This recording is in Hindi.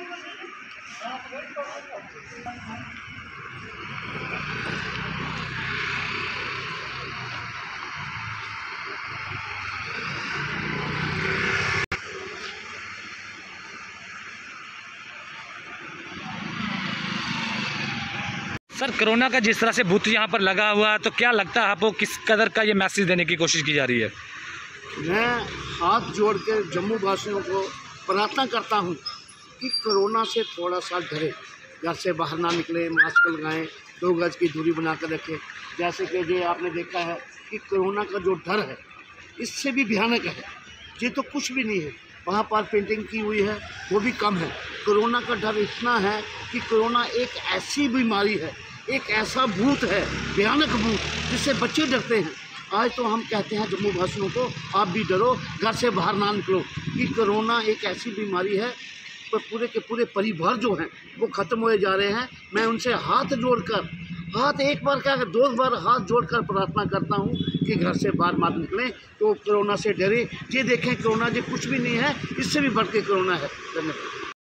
सर, कोरोना का जिस तरह से भूत यहाँ पर लगा हुआ है, तो क्या लगता है आपको किस कदर का ये मैसेज देने की कोशिश की जा रही है? मैं हाथ जोड़ के जम्मू वासियों को प्रार्थना करता हूँ कि कोरोना से थोड़ा सा डरे, घर से बाहर ना निकले, मास्क लगाएं, 2 गज की दूरी बना कर रखें। जैसे कि ये आपने देखा है कि कोरोना का जो डर है इससे भी भयानक है, ये तो कुछ भी नहीं है। वहाँ पर पेंटिंग की हुई है वो भी कम है। कोरोना का डर इतना है कि कोरोना एक ऐसी बीमारी है, एक ऐसा भूत है, भयानक भूत, जिससे बच्चे डरते हैं। आज तो हम कहते हैं जम्मू वासियों को, आप भी डरो, घर से बाहर ना निकलो, कि कोरोना एक ऐसी बीमारी है पर पूरे के पूरे परिवार जो हैं वो ख़त्म हुए जा रहे हैं। मैं उनसे हाथ जोड़कर, हाथ एक बार क्या 2 बार हाथ जोड़कर प्रार्थना करता हूँ कि घर से बाहर मत निकलें, तो कोरोना से डरे। ये देखें कोरोना ये कुछ भी नहीं है, इससे भी बढ़ के कोरोना है। धन्यवाद।